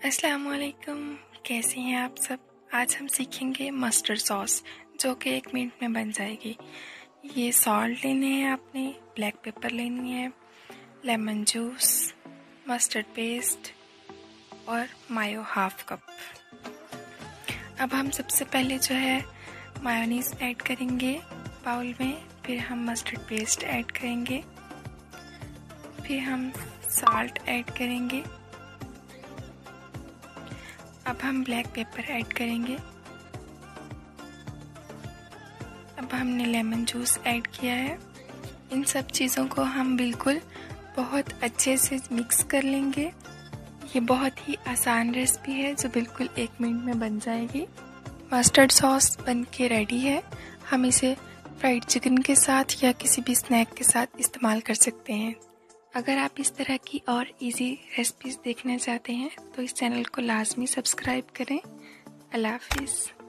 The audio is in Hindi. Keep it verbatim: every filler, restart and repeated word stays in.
अस्सलामुअलैकुम, कैसे हैं आप सब। आज हम सीखेंगे मस्टर्ड सॉस, जो कि एक मिनट में बन जाएगी। ये सॉल्ट लेने हैं आपने, ब्लैक पेपर लेनी है, लेमन जूस, मस्टर्ड पेस्ट और मायो हाफ कप। अब हम सबसे पहले जो है मायोनीज़ ऐड करेंगे बाउल में, फिर हम मस्टर्ड पेस्ट ऐड करेंगे, फिर हम सॉल्ट ऐड करेंगे। अब हम ब्लैक पेपर ऐड करेंगे। अब हमने लेमन जूस ऐड किया है। इन सब चीज़ों को हम बिल्कुल बहुत अच्छे से मिक्स कर लेंगे। ये बहुत ही आसान रेसिपी है जो बिल्कुल एक मिनट में बन जाएगी। मस्टर्ड सॉस बन के रेडी है। हम इसे फ्राइड चिकन के साथ या किसी भी स्नैक के साथ इस्तेमाल कर सकते हैं। अगर आप इस तरह की और इजी रेसिपीज़ देखना चाहते हैं तो इस चैनल को लाजमी सब्सक्राइब करें। अल्लाह हाफिज़।